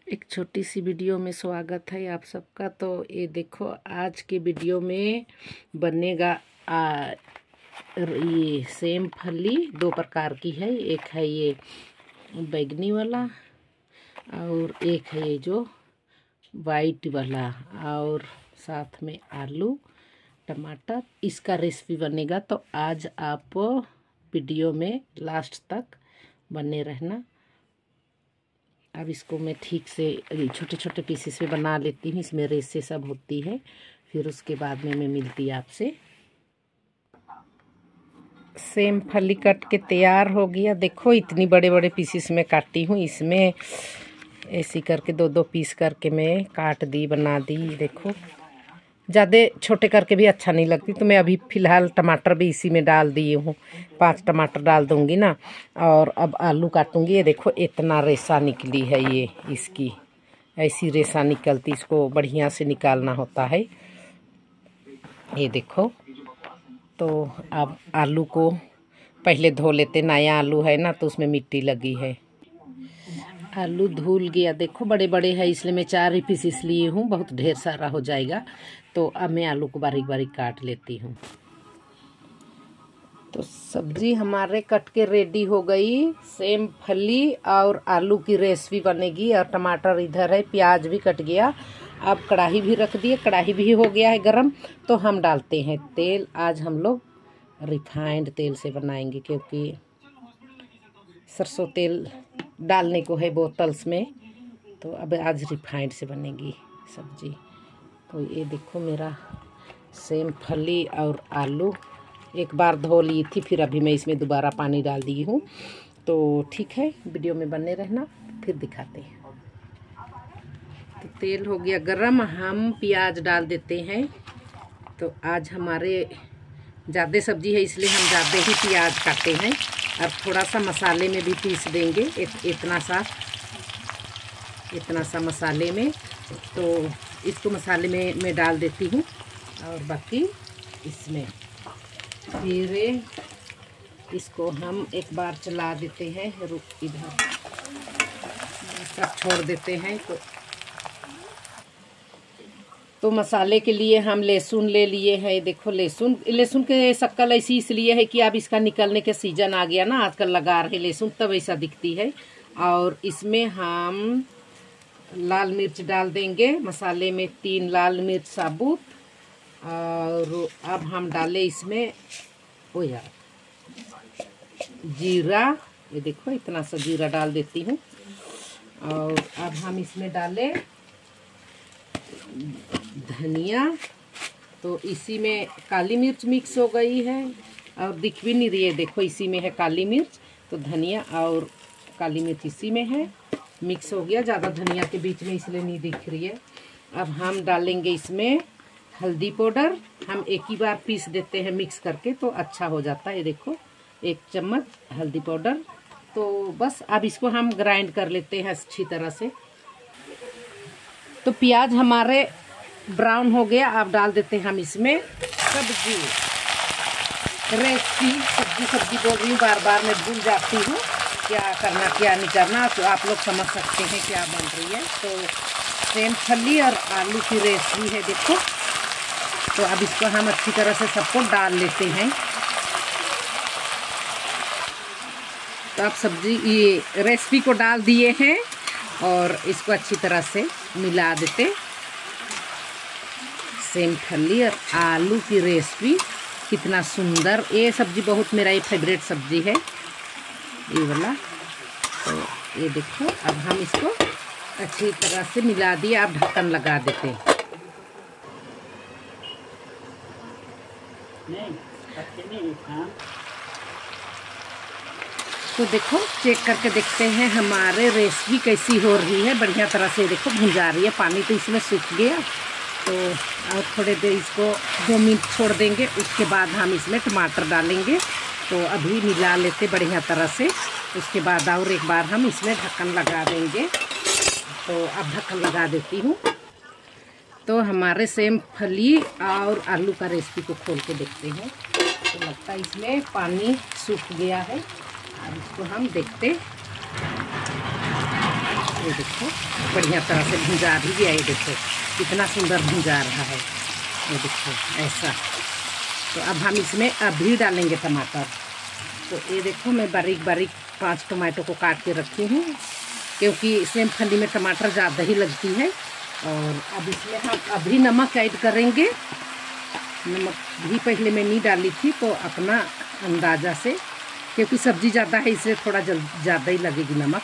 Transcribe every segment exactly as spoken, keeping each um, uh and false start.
एक छोटी सी वीडियो में स्वागत है आप सबका। तो ये देखो, आज के वीडियो में बनेगा आ, ये सेम फली दो प्रकार की है। एक है ये बैगनी वाला और एक है ये जो वाइट वाला, और साथ में आलू टमाटर, इसका रेसिपी बनेगा। तो आज आप वीडियो में लास्ट तक बने रहना। अब इसको मैं ठीक से छोटे छोटे पीसेस में बना लेती हूँ, इसमें रेसे सब होती है। फिर उसके बाद में मैं मिलती आपसे। सेम फली कट के तैयार हो गया। देखो इतनी बड़े बड़े पीसेस में काटी हूँ। इसमें ऐसी करके दो दो पीस करके मैं काट दी, बना दी। देखो ज़्यादा छोटे करके भी अच्छा नहीं लगती, तो मैं अभी फ़िलहाल टमाटर भी इसी में डाल दिए हूँ। पांच टमाटर डाल दूँगी ना, और अब आलू काटूँगी। ये देखो इतना रेसा निकली है, ये इसकी ऐसी रेसा निकलती, इसको बढ़िया से निकालना होता है। ये देखो, तो अब आलू को पहले धो लेते। नया आलू है ना, तो उसमें मिट्टी लगी है। आलू धुल गया। देखो बड़े बड़े हैं, इसलिए मैं चार ही पीस लिए हूँ, बहुत ढेर सारा हो जाएगा। तो अब मैं आलू को बारीक बारीक काट लेती हूँ। तो सब्जी हमारे कट के रेडी हो गई। सेम फली और आलू की रेसिपी बनेगी। और टमाटर इधर है, प्याज भी कट गया। अब कढ़ाई भी रख दिए, कढ़ाई भी हो गया है गरम। तो हम डालते हैं तेल। आज हम लोग रिफाइंड तेल से बनाएंगे, क्योंकि सरसों तेल डालने को है बोतल्स में। तो अब आज रिफाइंड से बनेगी सब्जी। तो ये देखो मेरा सेम फली और आलू एक बार धो ली थी, फिर अभी मैं इसमें दोबारा पानी डाल दी हूँ। तो ठीक है, वीडियो में बने रहना, फिर दिखाते हैं। तो तेल हो गया गरम, हम प्याज डाल देते हैं। तो आज हमारे ज़्यादा सब्जी है, इसलिए हम ज़्यादा ही प्याज काटे हैं। अब थोड़ा सा मसाले में भी पीस देंगे, इत, इतना सा इतना सा मसाले में। तो इसको मसाले में मैं डाल देती हूँ, और बाकी इसमें फिर इसको हम एक बार चला देते हैं। रुक इधर सब छोड़ देते हैं। तो तो मसाले के लिए हम लहसुन ले लिए हैं। देखो लहसुन लहसुन के शक्ल ऐसी इसलिए है कि अब इसका निकलने के सीजन आ गया ना, आजकल लगा रहे लहसुन, तब ऐसा दिखती है। और इसमें हम लाल मिर्च डाल देंगे मसाले में, तीन लाल मिर्च साबुत। और अब हम डालें इसमें ओ यार जीरा। ये देखो इतना सा जीरा डाल देती हूँ। और अब हम इसमें डालें धनिया। तो इसी में काली मिर्च मिक्स हो गई है, और दिख भी नहीं रही है। देखो इसी में है काली मिर्च, तो धनिया और काली मिर्च इसी में है, मिक्स हो गया। ज़्यादा धनिया के बीच में इसलिए नहीं दिख रही है। अब हम डालेंगे इसमें हल्दी पाउडर। हम एक ही बार पीस देते हैं मिक्स करके, तो अच्छा हो जाता है। ये देखो एक चम्मच हल्दी पाउडर। तो बस अब इसको हम ग्राइंड कर लेते हैं अच्छी तरह से। तो प्याज हमारे ब्राउन हो गया। अब डाल देते हैं हम इसमें सब्जी। रेसिपी सब्जी सब्जी बोल रही हूँ, बार बार मैं भूल जाती हूँ क्या करना क्या नहीं करना। तो आप लोग समझ सकते हैं क्या बन रही है। तो सेम फली और आलू की रेसिपी है, देखो। तो अब इसको हम अच्छी तरह से सबको डाल लेते हैं। तो आप सब्जी ये रेसिपी को डाल दिए हैं, और इसको अच्छी तरह से मिला देते। सेम फली और आलू की रेसिपी कितना सुंदर। ये सब्जी बहुत मेरा ये फेवरेट सब्जी है, ये वाला। तो ये देखो अब हम इसको अच्छी तरह से मिला दिए। अब ढक्कन लगा देते हैं। तो देखो चेक करके देखते हैं हमारे रेसिपी कैसी हो रही है। बढ़िया तरह से देखो भुंजा रही है। पानी तो इसमें सूख गया। तो और थोड़े देर इसको दो मिनट छोड़ देंगे, उसके बाद हम इसमें टमाटर डालेंगे। तो अभी मिला लेते बढ़िया तरह से, उसके बाद और एक बार हम इसमें ढक्कन लगा देंगे। तो अब ढक्कन लगा देती हूँ। तो हमारे सेम फली और आलू का रेसिपी को खोल के देखते हैं। तो लगता है इसमें पानी सूख गया है। अब इसको हम देखते। ये देखो बढ़िया तरह से भुंजा भी गया। ये देखो कितना सुंदर भुंजा रहा है। ये देखो ऐसा। तो अब हम इसमें अभी डालेंगे टमाटर। तो ये देखो मैं बारीक बारीक पांच टमाटो को काट के रखी हूँ, क्योंकि सेम फली में टमाटर ज़्यादा ही लगती है। और अब इसमें हम अभी नमक ऐड करेंगे। नमक भी पहले मैं नहीं डाली थी, तो अपना अंदाज़ा से, क्योंकि सब्ज़ी ज़्यादा है इसलिए थोड़ा जल ज़्यादा ही लगेगी नमक।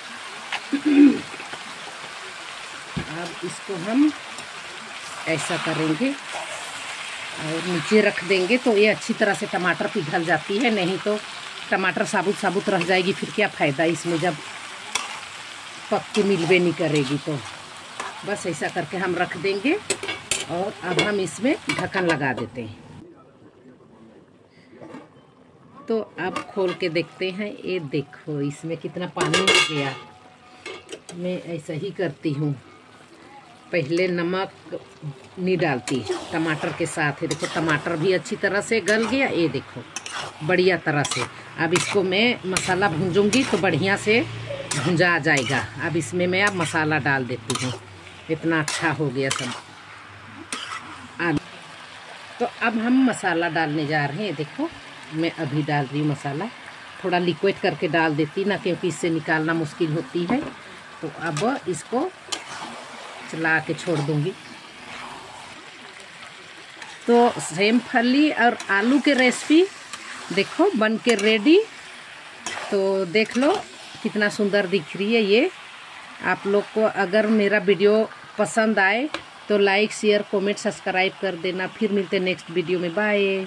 अब इसको हम ऐसा करेंगे और नीचे रख देंगे, तो ये अच्छी तरह से टमाटर पिघल जाती है। नहीं तो टमाटर साबुत साबुत रह जाएगी, फिर क्या फ़ायदा इसमें जब पक के मिलवे नहीं करेगी। तो बस ऐसा करके हम रख देंगे। और अब हम इसमें ढक्कन लगा देते हैं। तो अब खोल के देखते हैं। ये देखो इसमें कितना पानी हो गया। मैं ऐसा ही करती हूँ, पहले नमक नहीं डालती टमाटर के साथ। है देखो टमाटर भी अच्छी तरह से गल गया। ये देखो बढ़िया तरह से। अब इसको मैं मसाला भूंजूंगी तो बढ़िया से भुंजा जाएगा। अब इसमें मैं अब मसाला डाल देती हूँ। इतना अच्छा हो गया सब। तो अब हम मसाला डालने जा रहे हैं। देखो मैं अभी डाल रही हूँ मसाला। थोड़ा लिक्विड करके डाल देती ना, क्योंकि इससे निकालना मुश्किल होती है। तो अब इसको चला के छोड़ दूँगी। तो सेम फली और आलू के रेसिपी देखो बन के रेडी। तो देख लो कितना सुंदर दिख रही है ये। आप लोग को अगर मेरा वीडियो पसंद आए तो लाइक शेयर कमेंट सब्सक्राइब कर देना। फिर मिलते हैं नेक्स्ट वीडियो में। बाय।